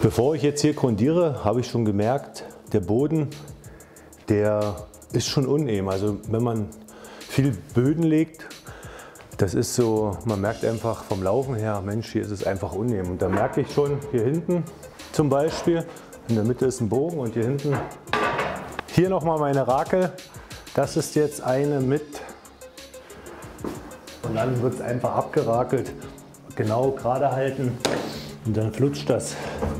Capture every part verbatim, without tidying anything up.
Bevor ich jetzt hier grundiere, habe ich schon gemerkt, der Boden, der ist schon uneben. Also wenn man viel Böden legt, das ist so, man merkt einfach vom Laufen her, Mensch, hier ist es einfach uneben. Und da merke ich schon hier hinten zum Beispiel, in der Mitte ist ein Bogen und hier hinten, hier nochmal meine Rakel. Das ist jetzt eine mit und dann wird es einfach abgerakelt, genau gerade halten und dann flutscht das.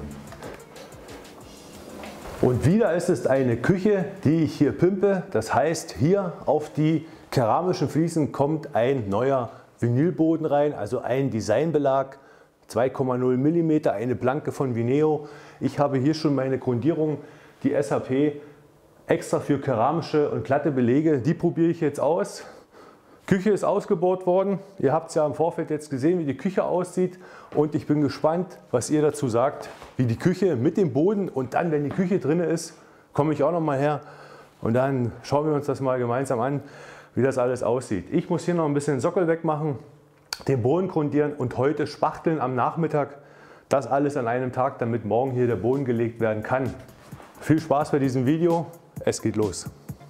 Und wieder ist es eine Küche, die ich hier pimpe. Das heißt, hier auf die keramischen Fliesen kommt ein neuer Vinylboden rein, also ein Designbelag, zwei Komma null Millimeter, eine Planke von Vineo. Ich habe hier schon meine Grundierung, die S H P, extra für keramische und glatte Belege. Die probiere ich jetzt aus. Küche ist ausgebaut worden. Ihr habt es ja im Vorfeld jetzt gesehen, wie die Küche aussieht. Und ich bin gespannt, was ihr dazu sagt, wie die Küche mit dem Boden und dann, wenn die Küche drin ist, komme ich auch noch mal her und dann schauen wir uns das mal gemeinsam an, wie das alles aussieht. Ich muss hier noch ein bisschen Sockel wegmachen, den Boden grundieren und heute spachteln am Nachmittag. Das alles an einem Tag, damit morgen hier der Boden gelegt werden kann. Viel Spaß bei diesem Video. Es geht los.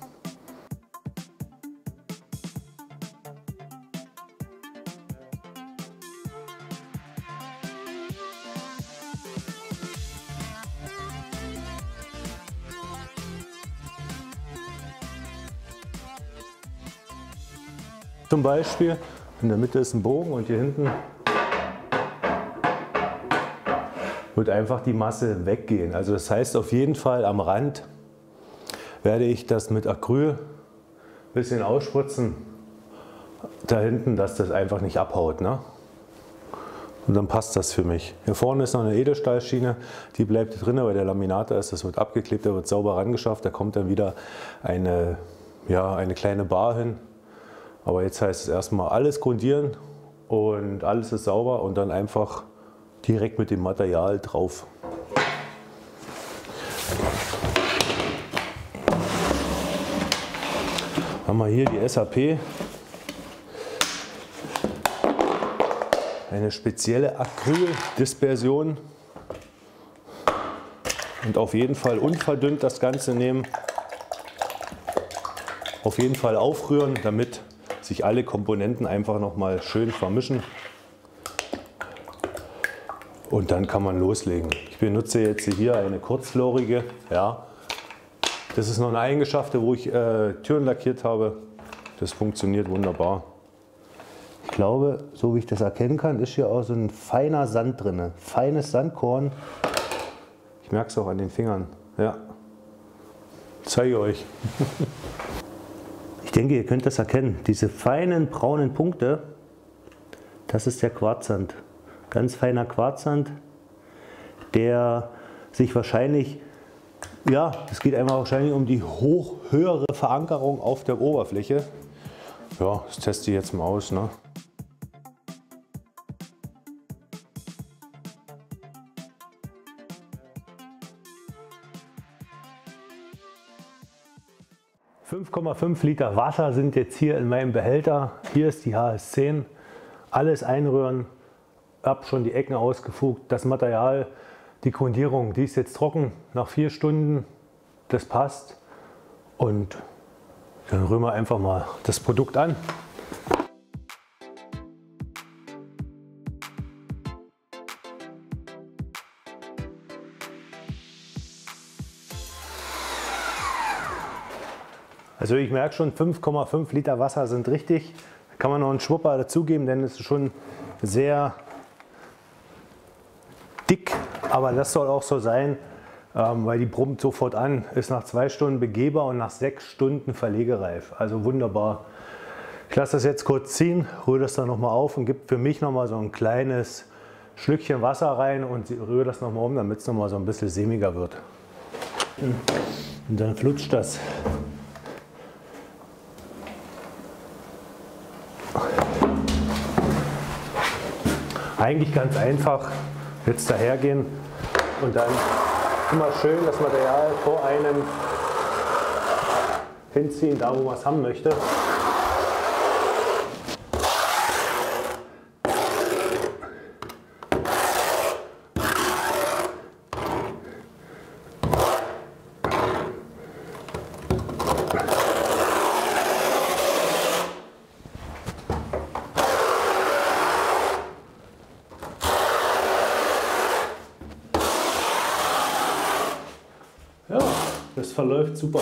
Zum Beispiel, in der Mitte ist ein Bogen und hier hinten wird einfach die Masse weggehen. Also das heißt auf jeden Fall am Rand werde ich das mit Acryl ein bisschen ausspritzen, da hinten, dass das einfach nicht abhaut, ne? Und dann passt das für mich. Hier vorne ist noch eine Edelstahlschiene, die bleibt drin, weil der Laminator ist, das wird abgeklebt, der wird sauber rangeschafft, da kommt dann wieder eine, ja, eine kleine Bar hin. Aber jetzt heißt es erstmal alles grundieren und alles ist sauber und dann einfach direkt mit dem Material drauf. Haben wir hier die S H P, eine spezielle Acryl-Dispersion und auf jeden Fall unverdünnt das Ganze nehmen, auf jeden Fall aufrühren, damit sich alle Komponenten einfach noch mal schön vermischen und dann kann man loslegen. Ich benutze jetzt hier eine kurzflorige, ja. Das ist noch eine eingeschaffte, wo ich äh, Türen lackiert habe. Das funktioniert wunderbar. Ich glaube, so wie ich das erkennen kann, ist hier auch so ein feiner Sand drin. Feines Sandkorn. Ich merke es auch an den Fingern. Ja. Ich zeige euch. Ich denke, ihr könnt das erkennen. Diese feinen braunen Punkte, das ist der Quarzsand. Ganz feiner Quarzsand, der sich wahrscheinlich, ja, es geht einfach wahrscheinlich um die hoch höhere Verankerung auf der Oberfläche. Ja, das teste ich jetzt mal aus, ne? fünf Komma fünf Liter Wasser sind jetzt hier in meinem Behälter. Hier ist die H S zehn. Alles einrühren. Habe schon die Ecken ausgefugt. Das Material, die Grundierung, die ist jetzt trocken. Nach vier Stunden, das passt. Und dann rühren wir einfach mal das Produkt an. Also ich merke schon, fünf Komma fünf Liter Wasser sind richtig. Da kann man noch einen Schwupper dazugeben, denn es ist schon sehr dick. Aber das soll auch so sein, weil die brummt sofort an. Ist nach zwei Stunden begehbar und nach sechs Stunden verlegereif. Also wunderbar. Ich lasse das jetzt kurz ziehen, rühre das dann nochmal auf und gebe für mich nochmal so ein kleines Schlückchen Wasser rein und rühre das nochmal um, damit es nochmal so ein bisschen sämiger wird. Und dann flutscht das. Eigentlich ganz einfach, jetzt dahergehen und dann immer schön das Material vor einem hinziehen, da wo man es haben möchte. das verläuft super.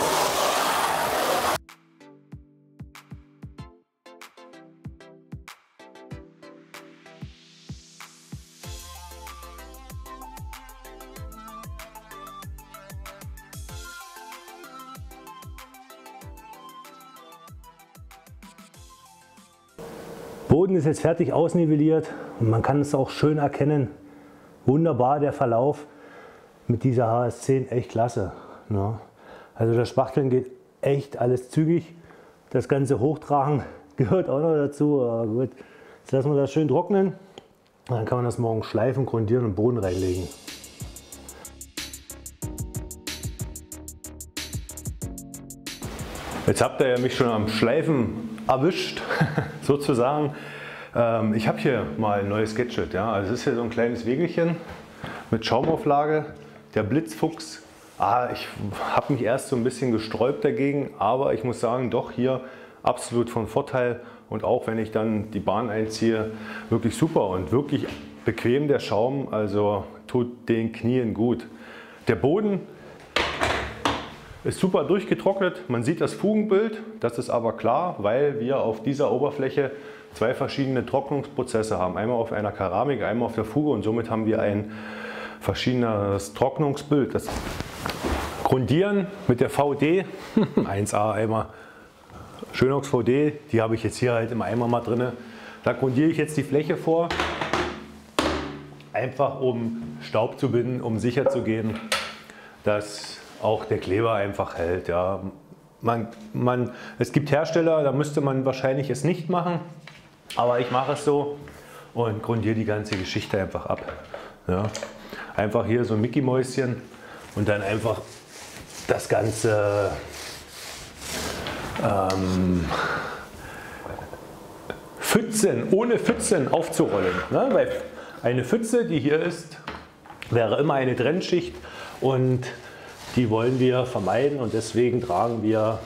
Boden ist jetzt fertig ausnivelliert und man kann es auch schön erkennen. Wunderbar der Verlauf mit dieser H S zehn, echt klasse. Ja. Also das Spachteln geht echt alles zügig. Das ganze Hochtragen gehört auch noch dazu. Aber gut, jetzt lassen wir das schön trocknen. Dann kann man das morgen schleifen, grundieren und Boden reinlegen. Jetzt habt ihr ja mich schon am Schleifen erwischt, sozusagen. Ähm, ich habe hier mal ein neues Gadget. Ja? Also es ist hier so ein kleines Wägelchen mit Schaumauflage, der Blitzfuchs. Ah, ich habe mich erst so ein bisschen gesträubt dagegen, aber ich muss sagen, doch hier absolut von Vorteil. Und auch wenn ich dann die Bahn einziehe, wirklich super und wirklich bequem der Schaum, also tut den Knien gut. Der Boden ist super durchgetrocknet, man sieht das Fugenbild, das ist aber klar, weil wir auf dieser Oberfläche zwei verschiedene Trocknungsprozesse haben. Einmal auf einer Keramik, einmal auf der Fuge und somit haben wir ein verschiedenes Trocknungsbild. Das Grundieren mit der V D, eins A Eimer Schönox V D, die habe ich jetzt hier halt im Eimer mal drin. Da grundiere ich jetzt die Fläche vor, einfach um Staub zu binden, um sicher zu gehen, dass auch der Kleber einfach hält. Ja. Man, man, es gibt Hersteller, da müsste man wahrscheinlich es nicht machen, aber ich mache es so und grundiere die ganze Geschichte einfach ab. Ja. Einfach hier so ein Mickey-Mäuschen und dann einfach das Ganze ähm, Pfützen, ohne Pfützen aufzurollen. Ne? Weil eine Pfütze, die hier ist, wäre immer eine Trennschicht und die wollen wir vermeiden und deswegen tragen wir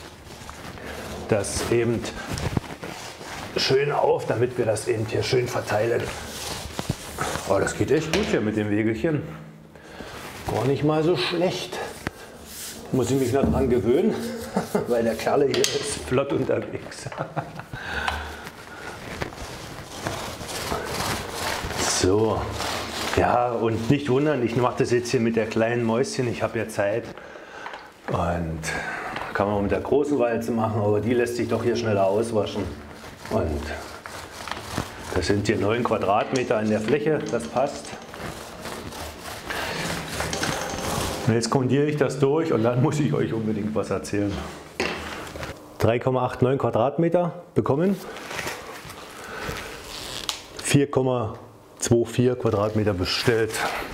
das eben schön auf, damit wir das eben hier schön verteilen. Oh, das geht echt gut hier mit dem Wägelchen. Gar nicht mal so schlecht. Muss ich mich noch dran gewöhnen, weil der Kerl hier ist flott unterwegs. So. Ja, und nicht wundern, ich mache das jetzt hier mit der kleinen Mäuschen, ich habe ja Zeit. Und kann man auch mit der großen Walze machen, aber die lässt sich doch hier schneller auswaschen. Und das sind hier neun Quadratmeter an der Fläche, das passt. Und jetzt grundiere ich das durch und dann muss ich euch unbedingt was erzählen. drei Komma neunundachtzig Quadratmeter bekommen, vier Komma vierundzwanzig Quadratmeter bestellt.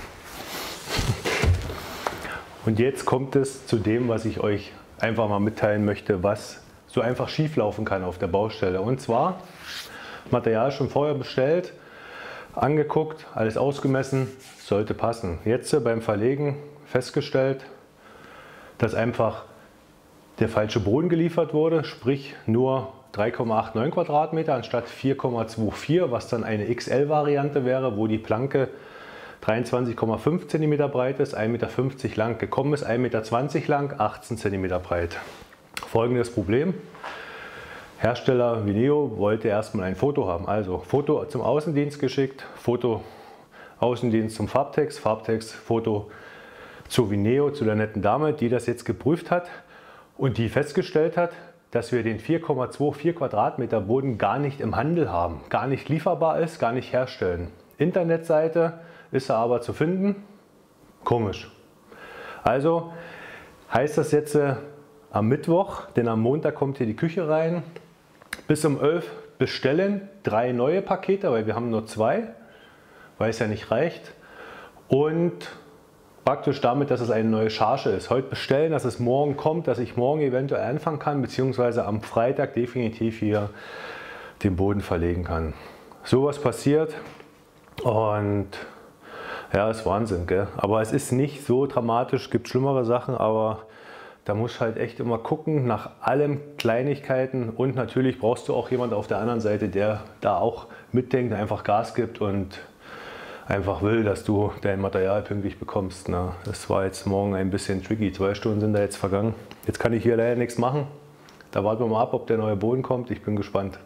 Und jetzt kommt es zu dem, was ich euch einfach mal mitteilen möchte, was so einfach schief laufen kann auf der Baustelle. Und zwar Material schon vorher bestellt, angeguckt, alles ausgemessen, sollte passen. Jetzt beim Verlegen festgestellt, dass einfach der falsche Boden geliefert wurde, sprich nur drei Komma neunundachtzig Quadratmeter anstatt vier Komma vierundzwanzig, was dann eine X L-Variante wäre, wo die Planke dreiundzwanzig Komma fünf Zentimeter breit ist, ein Meter fünfzig lang, gekommen ist ein Meter zwanzig lang, achtzehn Zentimeter breit. Folgendes Problem: Hersteller Vineo wollte erstmal ein Foto haben, also Foto zum Außendienst geschickt, Foto Außendienst zum Farbtext, Farbtext, Foto zu Vineo, zu der netten Dame, die das jetzt geprüft hat und die festgestellt hat, dass wir den vier Komma vierundzwanzig Quadratmeter Boden gar nicht im Handel haben, gar nicht lieferbar ist, gar nicht herstellen. Internetseite ist er aber zu finden. Komisch. Also heißt das jetzt äh, am Mittwoch, denn am Montag kommt hier die Küche rein, bis um elf bestellen, drei neue Pakete, weil wir haben nur zwei, weil es ja nicht reicht. Und praktisch damit, dass es eine neue Charge ist. Heute bestellen, dass es morgen kommt, dass ich morgen eventuell anfangen kann, beziehungsweise am Freitag definitiv hier den Boden verlegen kann. Sowas passiert und ja, ist Wahnsinn, gell? Aber es ist nicht so dramatisch, gibt schlimmere Sachen, aber da musst du halt echt immer gucken nach allen Kleinigkeiten und natürlich brauchst du auch jemanden auf der anderen Seite, der da auch mitdenkt, einfach Gas gibt und einfach will, dass du dein Material pünktlich bekommst. Ne? Das war jetzt morgen ein bisschen tricky. Zwei Stunden sind da jetzt vergangen. Jetzt kann ich hier leider nichts machen. Da warten wir mal ab, ob der neue Boden kommt. Ich bin gespannt.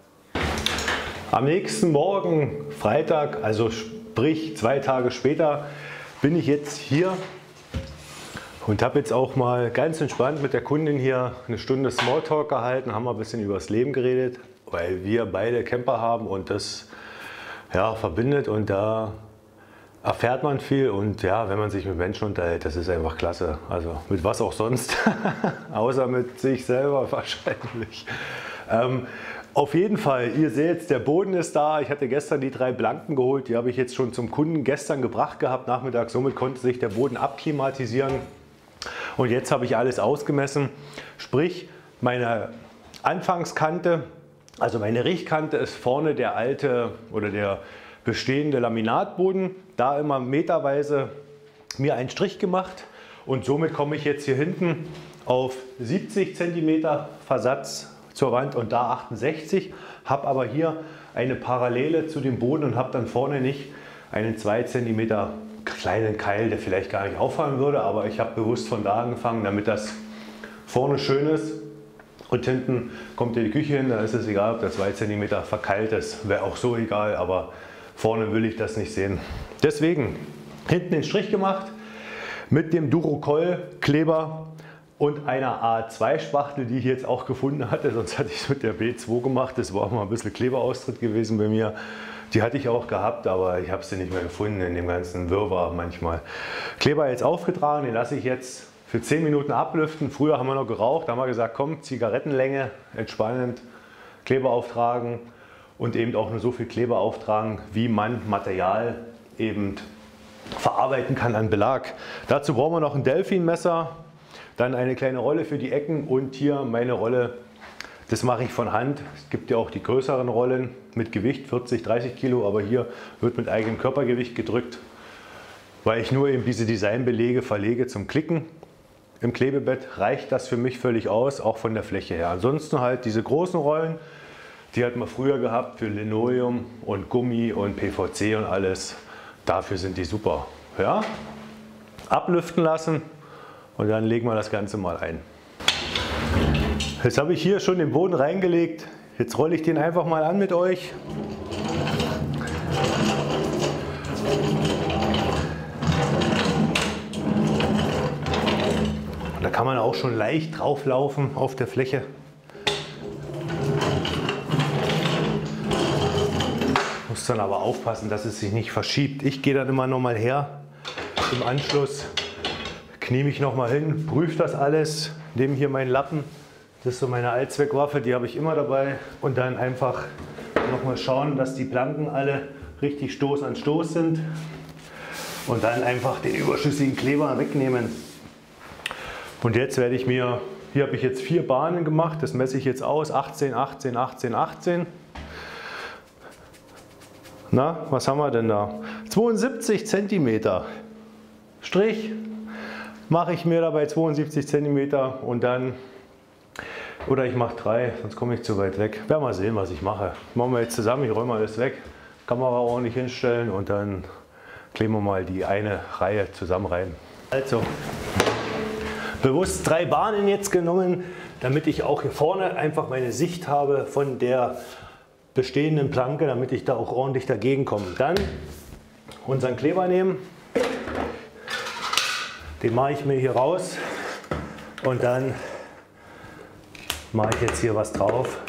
Am nächsten Morgen, Freitag, also sprich zwei Tage später, bin ich jetzt hier und habe jetzt auch mal ganz entspannt mit der Kundin hier eine Stunde Smalltalk gehalten, haben wir ein bisschen über das Leben geredet, weil wir beide Camper haben und das ja, verbindet und da erfährt man viel und ja, wenn man sich mit Menschen unterhält, das ist einfach klasse. Also mit was auch sonst, außer mit sich selber wahrscheinlich. Ähm, auf jeden Fall, ihr seht, der Boden ist da. Ich hatte gestern die drei Blanken geholt, die habe ich jetzt schon zum Kunden gestern gebracht gehabt, Nachmittag. Somit konnte sich der Boden abklimatisieren. Und jetzt habe ich alles ausgemessen, sprich meine Anfangskante, also meine Riechkante ist vorne der alte oder der bestehende Laminatboden, da immer meterweise mir einen Strich gemacht und somit komme ich jetzt hier hinten auf siebzig Zentimeter Versatz zur Wand und da achtundsechzig, habe aber hier eine Parallele zu dem Boden und habe dann vorne nicht einen zwei Zentimeter kleinen Keil, der vielleicht gar nicht auffallen würde, aber ich habe bewusst von da angefangen, damit das vorne schön ist und hinten kommt hier die Küche hin, da ist es egal, ob der zwei Zentimeter verkeilt ist, wäre auch so egal, aber vorne will ich das nicht sehen. Deswegen hinten den Strich gemacht mit dem Durocol Kleber und einer A zwei Spachtel, die ich jetzt auch gefunden hatte, sonst hatte ich es mit der B zwei gemacht, das war auch mal ein bisschen Kleberaustritt gewesen bei mir. Die hatte ich auch gehabt, aber ich habe sie nicht mehr gefunden in dem ganzen Wirrwarr manchmal. Kleber jetzt aufgetragen, den lasse ich jetzt für zehn Minuten ablüften. Früher haben wir noch geraucht, da haben wir gesagt, komm, Zigarettenlänge, entspannend, Kleber auftragen und eben auch nur so viel Kleber auftragen, wie man Material eben verarbeiten kann an Belag. Dazu brauchen wir noch ein Delfin-Messer, dann eine kleine Rolle für die Ecken und hier meine Rolle. Das mache ich von Hand. Es gibt ja auch die größeren Rollen mit Gewicht, vierzig, dreißig Kilo, aber hier wird mit eigenem Körpergewicht gedrückt, weil ich nur eben diese Designbelege verlege zum Klicken. Im Klebebett reicht das für mich völlig aus, auch von der Fläche her. Ansonsten halt diese großen Rollen, die hat man früher gehabt für Linoleum und Gummi und P V C und alles. Dafür sind die super. Ja? Ablüften lassen und dann legen wir das Ganze mal ein. Jetzt habe ich hier schon den Boden reingelegt. Jetzt rolle ich den einfach mal an mit euch. Und da kann man auch schon leicht drauflaufen auf der Fläche. Muss dann aber aufpassen, dass es sich nicht verschiebt. Ich gehe dann immer noch mal her im Anschluss, knie mich noch mal hin, prüfe das alles, nehme hier meinen Lappen. Das ist so meine Allzweckwaffe, die habe ich immer dabei und dann einfach noch mal schauen, dass die Planken alle richtig Stoß an Stoß sind und dann einfach den überschüssigen Kleber wegnehmen. Und jetzt werde ich mir, hier habe ich jetzt vier Bahnen gemacht, das messe ich jetzt aus, achtzehn, achtzehn, achtzehn, achtzehn. Na, was haben wir denn da? zweiundsiebzig Zentimeter Strich mache ich mir dabei zweiundsiebzig Zentimeter und dann, oder ich mache drei, sonst komme ich zu weit weg. Werden wir sehen, was ich mache. Machen wir jetzt zusammen, ich räume alles weg, Kamera ordentlich hinstellen und dann kleben wir mal die eine Reihe zusammen rein. Also, bewusst drei Bahnen jetzt genommen, damit ich auch hier vorne einfach meine Sicht habe von der bestehenden Planke, damit ich da auch ordentlich dagegen komme. Dann unseren Kleber nehmen, den mache ich mir hier raus und dann mache ich jetzt hier was drauf.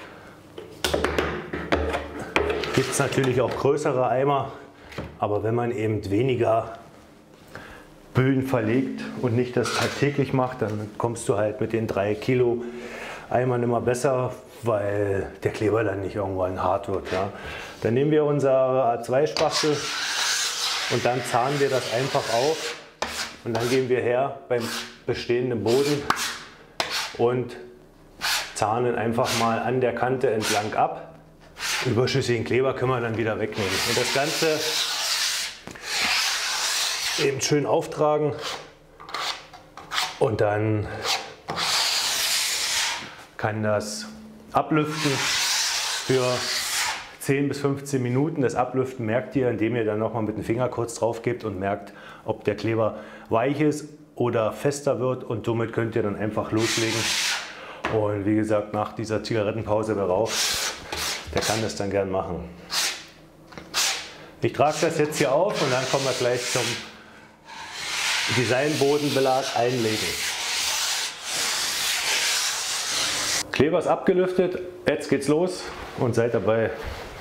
Gibt es natürlich auch größere Eimer, aber wenn man eben weniger Böden verlegt und nicht das tagtäglich macht, dann kommst du halt mit den drei Kilo Eimern immer besser, weil der Kleber dann nicht irgendwann hart wird. Ja. Dann nehmen wir unsere A zwei Spachtel und dann zahnen wir das einfach auf und dann gehen wir her beim bestehenden Boden und zahnen einfach mal an der Kante entlang ab. Überschüssigen Kleber können wir dann wieder wegnehmen. Und das Ganze eben schön auftragen und dann kann das ablüften für zehn bis fünfzehn Minuten. Das Ablüften merkt ihr, indem ihr dann nochmal mit dem Finger kurz drauf gebt und merkt, ob der Kleber weich ist oder fester wird, und somit könnt ihr dann einfach loslegen. Und wie gesagt, nach dieser Zigarettenpause, wer raucht, der kann das dann gern machen. Ich trage das jetzt hier auf und dann kommen wir gleich zum Designbodenbelag einlegen. Kleber ist abgelüftet, jetzt geht's los und seid dabei.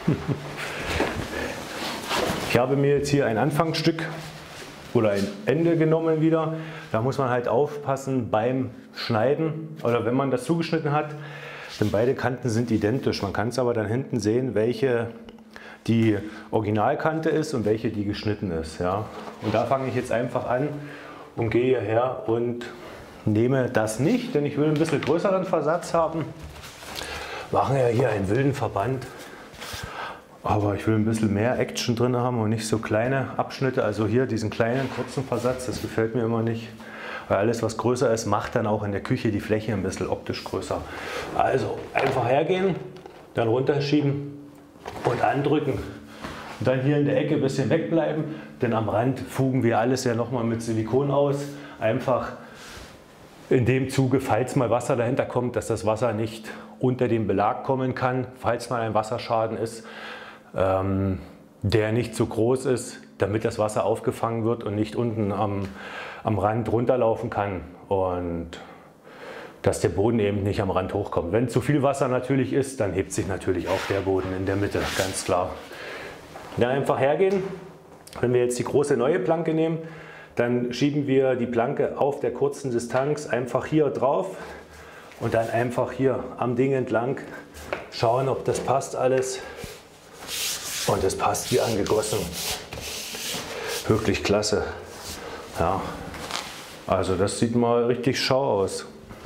Ich habe mir jetzt hier ein Anfangsstück oder ein Ende genommen wieder. Da muss man halt aufpassen beim Schneiden, oder wenn man das zugeschnitten hat, denn beide Kanten sind identisch. Man kann es aber dann hinten sehen, welche die Originalkante ist und welche die geschnitten ist. Ja. Und da fange ich jetzt einfach an und gehe hierher und nehme das nicht, denn ich will ein bisschen größeren Versatz haben. Wir machen ja hier einen wilden Verband, aber ich will ein bisschen mehr Action drin haben und nicht so kleine Abschnitte. Also hier diesen kleinen kurzen Versatz, das gefällt mir immer nicht. Weil alles, was größer ist, macht dann auch in der Küche die Fläche ein bisschen optisch größer. Also einfach hergehen, dann runterschieben und andrücken. Und dann hier in der Ecke ein bisschen wegbleiben, denn am Rand fugen wir alles ja nochmal mit Silikon aus. Einfach in dem Zuge, falls mal Wasser dahinter kommt, dass das Wasser nicht unter den Belag kommen kann, falls mal ein Wasserschaden ist, ähm, der nicht zu groß ist, damit das Wasser aufgefangen wird und nicht unten am, am Rand runterlaufen kann und dass der Boden eben nicht am Rand hochkommt. Wenn zu viel Wasser natürlich ist, dann hebt sich natürlich auch der Boden in der Mitte, ganz klar. Dann einfach hergehen. Wenn wir jetzt die große neue Planke nehmen, dann schieben wir die Planke auf der kurzen Distanz einfach hier drauf und dann einfach hier am Ding entlang schauen, ob das passt alles. Und es passt wie angegossen. Wirklich klasse. Ja, also das sieht mal richtig schau aus.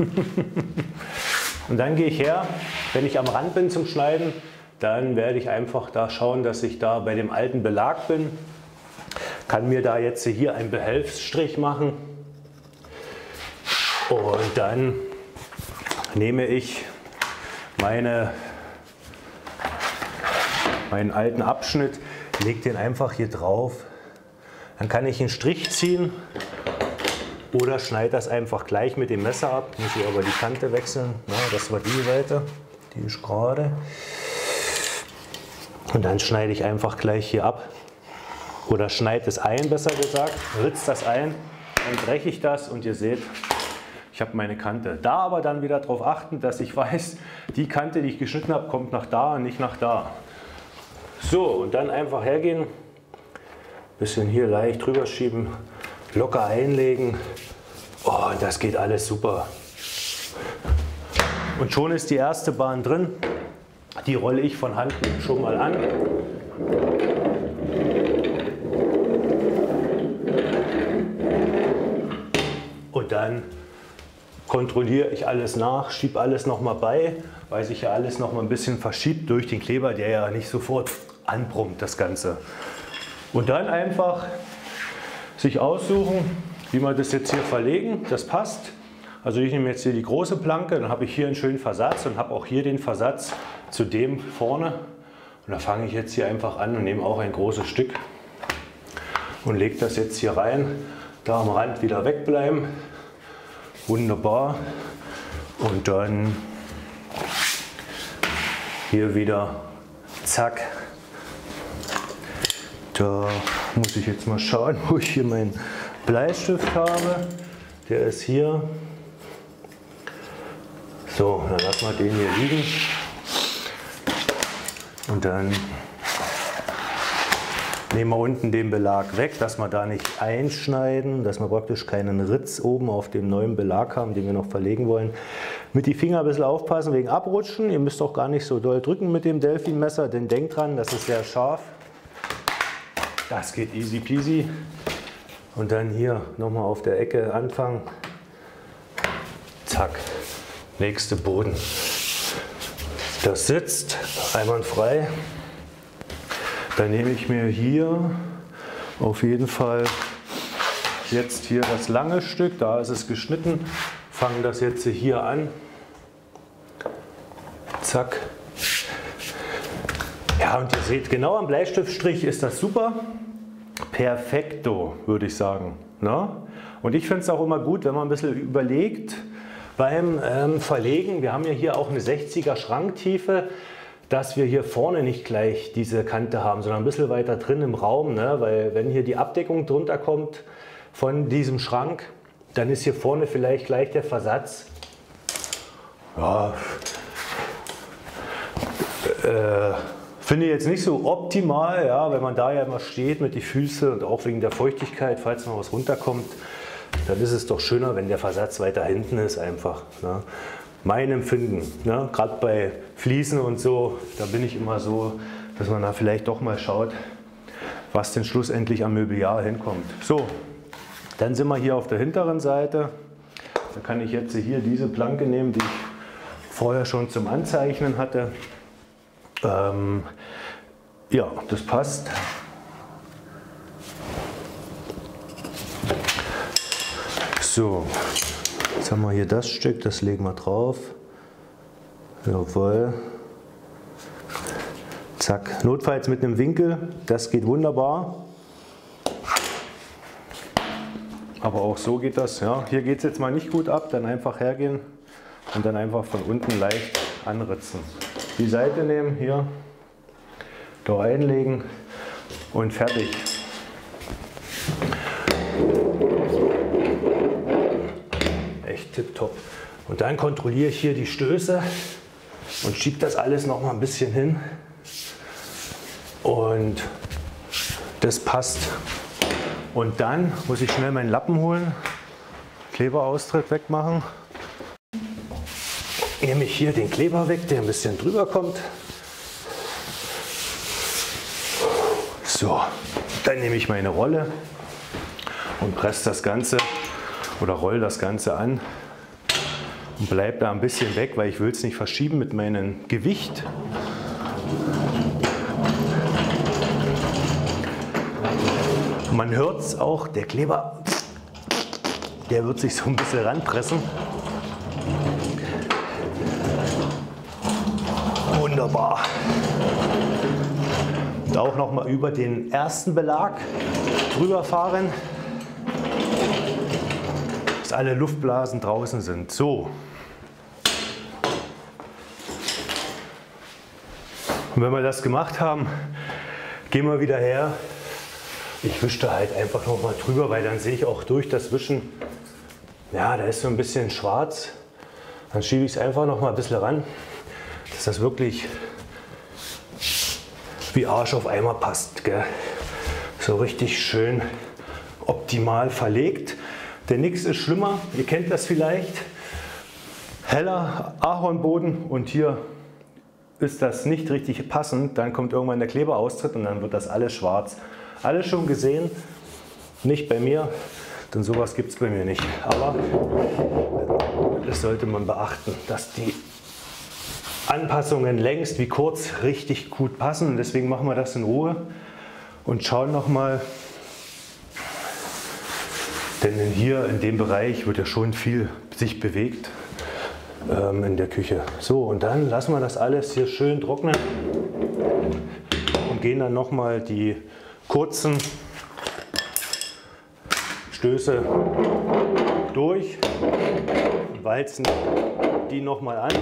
Und dann gehe ich her, wenn ich am Rand bin zum Schneiden, dann werde ich einfach da schauen, dass ich da bei dem alten Belag bin. Kann mir da jetzt hier einen Behelfsstrich machen und dann nehme ich meine, meinen alten Abschnitt, lege den einfach hier drauf. Dann kann ich einen Strich ziehen oder schneide das einfach gleich mit dem Messer ab. Muss ich aber die Kante wechseln. Na, das war die Seite, die ist gerade. Und dann schneide ich einfach gleich hier ab. Oder schneide es ein, besser gesagt, ritze das ein, dann breche ich das und ihr seht, ich habe meine Kante. Da aber dann wieder darauf achten, dass ich weiß, die Kante, die ich geschnitten habe, kommt nach da und nicht nach da. So, und dann einfach hergehen, bisschen hier leicht drüber schieben, locker einlegen. Oh, das geht alles super. Und schon ist die erste Bahn drin. Die rolle ich von Hand schon mal an. Und dann kontrolliere ich alles nach, schiebe alles nochmal bei, weil sich ja alles noch mal ein bisschen verschiebt durch den Kleber, der ja nicht sofort anbrummt, das Ganze. Und dann einfach sich aussuchen, wie wir das jetzt hier verlegen, das passt. Also ich nehme jetzt hier die große Planke, dann habe ich hier einen schönen Versatz und habe auch hier den Versatz zu dem vorne. Und da fange ich jetzt hier einfach an und nehme auch ein großes Stück und lege das jetzt hier rein. Da am Rand wieder wegbleiben. Wunderbar. Und dann hier wieder zack. Da muss ich jetzt mal schauen, wo ich hier meinen Bleistift habe. Der ist hier. So, dann lassen wir den hier liegen. Und dann nehmen wir unten den Belag weg, dass wir da nicht einschneiden, dass wir praktisch keinen Ritz oben auf dem neuen Belag haben, den wir noch verlegen wollen. Mit die Finger ein bisschen aufpassen wegen Abrutschen. Ihr müsst auch gar nicht so doll drücken mit dem Delfinmesser, denn denkt dran, das ist sehr scharf. Das geht easy peasy. Und dann hier nochmal auf der Ecke anfangen. Zack, nächste Boden. Das sitzt einwandfrei. Dann nehme ich mir hier auf jeden Fall jetzt hier das lange Stück, da ist es geschnitten, fange das jetzt hier an, zack, Ja, und ihr seht, genau am Bleistiftstrich ist das super. Perfekto, würde ich sagen. Ne? Und ich finde es auch immer gut, wenn man ein bisschen überlegt beim ähm, Verlegen. Wir haben ja hier auch eine sechziger Schranktiefe, dass wir hier vorne nicht gleich diese Kante haben, sondern ein bisschen weiter drin im Raum. Ne? Weil wenn hier die Abdeckung drunter kommt von diesem Schrank, dann ist hier vorne vielleicht gleich der Versatz. Ja, äh, finde ich jetzt nicht so optimal, ja, wenn man da ja immer steht mit den Füßen und auch wegen der Feuchtigkeit, falls noch was runterkommt, dann ist es doch schöner, wenn der Versatz weiter hinten ist einfach. Ne? Mein Empfinden, ne? Gerade bei Fliesen und so, da bin ich immer so, dass man da vielleicht doch mal schaut, was denn schlussendlich am Möbliar hinkommt. So, dann sind wir hier auf der hinteren Seite. Da kann ich jetzt hier diese Planke nehmen, die ich vorher schon zum Anzeichnen hatte. Ähm, ja, das passt. So, jetzt haben wir hier das Stück, das legen wir drauf. Jawohl. Zack. Notfalls mit einem Winkel, das geht wunderbar. Aber auch so geht das. Ja. Hier geht es jetzt mal nicht gut ab, dann einfach hergehen und dann einfach von unten leicht anritzen. Die Seite nehmen, hier, da reinlegen und fertig. Echt tipptopp. Und dann kontrolliere ich hier die Stöße und schiebe das alles noch mal ein bisschen hin. Und das passt. Und dann muss ich schnell meinen Lappen holen, Kleberaustritt wegmachen. Nehme ich hier den Kleber weg, der ein bisschen drüber kommt. So, dann nehme ich meine Rolle und presse das Ganze oder roll das Ganze an und bleibe da ein bisschen weg, weil ich will es nicht verschieben mit meinem Gewicht. Man hört es auch, der Kleber, der wird sich so ein bisschen ranpressen. Wunderbar. Und auch noch mal über den ersten Belag drüber fahren, dass alle Luftblasen draußen sind. So. Und wenn wir das gemacht haben, gehen wir wieder her. Ich wische da halt einfach noch mal drüber, weil dann sehe ich auch durch das Wischen, ja, da ist so ein bisschen schwarz. Dann schiebe ich es einfach noch mal ein bisschen ran, dass das wirklich wie Arsch auf Eimer passt. Gell? So richtig schön optimal verlegt. Denn nichts ist schlimmer, ihr kennt das vielleicht, heller Ahornboden und hier ist das nicht richtig passend, dann kommt irgendwann der Kleberaustritt und dann wird das alles schwarz. Alles schon gesehen, nicht bei mir, denn sowas gibt es bei mir nicht. Aber das sollte man beachten, dass die Anpassungen längst wie kurz richtig gut passen. Und deswegen machen wir das in Ruhe und schauen nochmal. Denn hier in dem Bereich wird ja schon viel sich bewegt ähm, in der Küche. So, und dann lassen wir das alles hier schön trocknen und gehen dann nochmal die kurzen Stöße durch und walzen die nochmal an.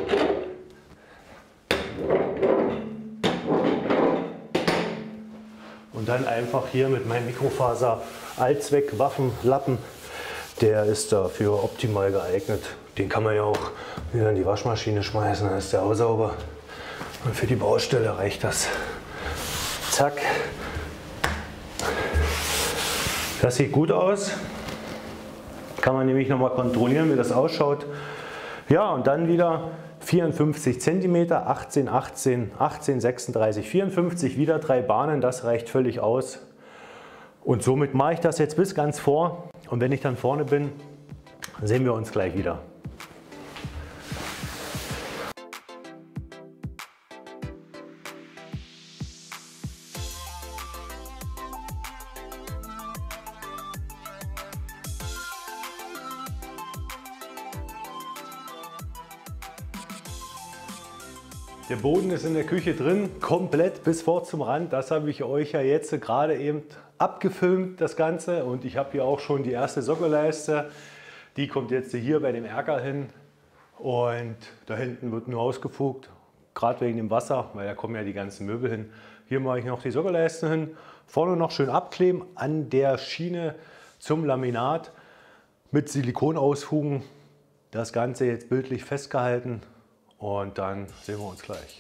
Und dann einfach hier mit meinem Mikrofaser Allzweck-Waffenlappen, der ist dafür optimal geeignet. Den kann man ja auch wieder in die Waschmaschine schmeißen, dann ist der auch sauber. Und für die Baustelle reicht das. Zack. Das sieht gut aus. Kann man nämlich nochmal kontrollieren, wie das ausschaut. Ja, und dann wieder vierundfünfzig Zentimeter, achtzehn, achtzehn, achtzehn, sechsunddreißig, vierundfünfzig, wieder drei Bahnen, das reicht völlig aus. Und somit mache ich das jetzt bis ganz vor. Und wenn ich dann vorne bin, sehen wir uns gleich wieder. Der Boden ist in der Küche drin, komplett bis vor zum Rand. Das habe ich euch ja jetzt gerade eben abgefilmt, das Ganze. Und ich habe hier auch schon die erste Sockelleiste. Die kommt jetzt hier bei dem Erker hin. Und da hinten wird nur ausgefugt, gerade wegen dem Wasser, weil da kommen ja die ganzen Möbel hin. Hier mache ich noch die Sockelleisten hin. Vorne noch schön abkleben an der Schiene zum Laminat mit Silikonausfugen. Das Ganze jetzt bildlich festgehalten. Und dann sehen wir uns gleich.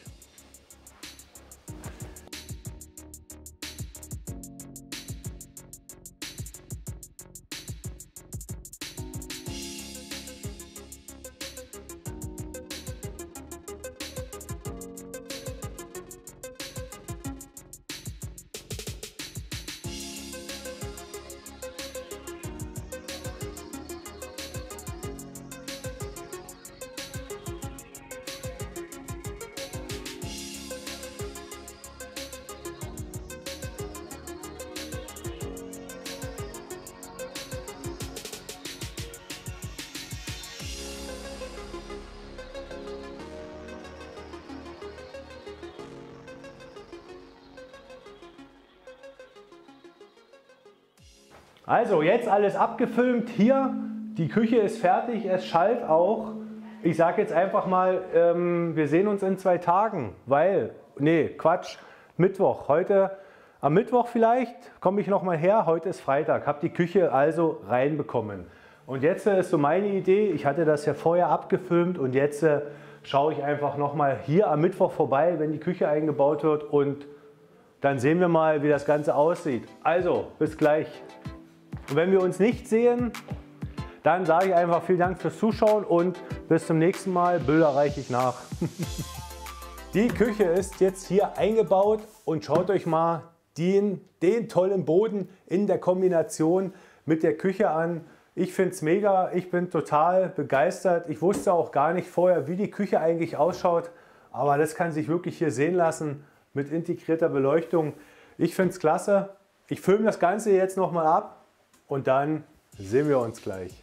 Also jetzt alles abgefilmt hier, die Küche ist fertig, es schallt auch. Ich sage jetzt einfach mal, ähm, wir sehen uns in zwei Tagen, weil, nee, Quatsch, Mittwoch. Heute, am Mittwoch vielleicht, komme ich noch mal her, heute ist Freitag, habe die Küche also reinbekommen. Und jetzt ist so meine Idee, ich hatte das ja vorher abgefilmt und jetzt äh, schaue ich einfach noch mal hier am Mittwoch vorbei, wenn die Küche eingebaut wird und dann sehen wir mal, wie das Ganze aussieht. Also, bis gleich. Und wenn wir uns nicht sehen, dann sage ich einfach vielen Dank fürs Zuschauen und bis zum nächsten Mal. Bilder reiche ich nach. Die Küche ist jetzt hier eingebaut und schaut euch mal den, den tollen Boden in der Kombination mit der Küche an. Ich finde es mega, ich bin total begeistert. Ich wusste auch gar nicht vorher, wie die Küche eigentlich ausschaut, aber das kann sich wirklich hier sehen lassen mit integrierter Beleuchtung. Ich finde es klasse. Ich filme das Ganze jetzt nochmal ab. Und dann sehen wir uns gleich.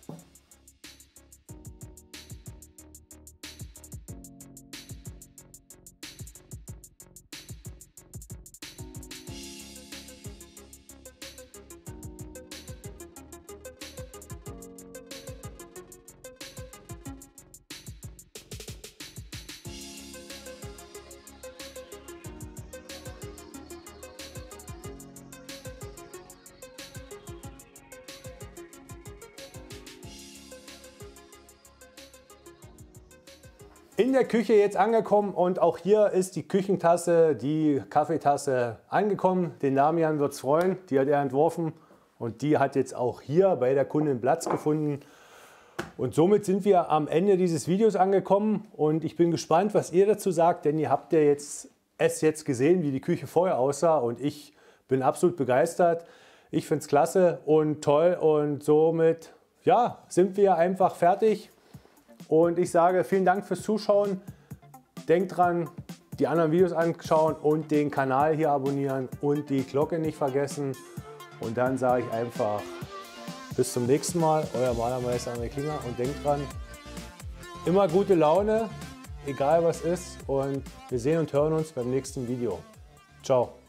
In der Küche jetzt angekommen und auch hier ist die Küchentasse, die Kaffeetasse angekommen. Den Damian wird es freuen, die hat er entworfen und die hat jetzt auch hier bei der Kundin Platz gefunden. Und somit sind wir am Ende dieses Videos angekommen und ich bin gespannt, was ihr dazu sagt, denn ihr habt ja jetzt, es jetzt gesehen, wie die Küche vorher aussah und ich bin absolut begeistert. Ich finde es klasse und toll und somit ja, sind wir einfach fertig. Und ich sage vielen Dank fürs Zuschauen. Denkt dran, die anderen Videos anschauen und den Kanal hier abonnieren und die Glocke nicht vergessen. Und dann sage ich einfach bis zum nächsten Mal, euer Malermeister André Klinger. Und denkt dran, immer gute Laune, egal was ist. Und wir sehen und hören uns beim nächsten Video. Ciao.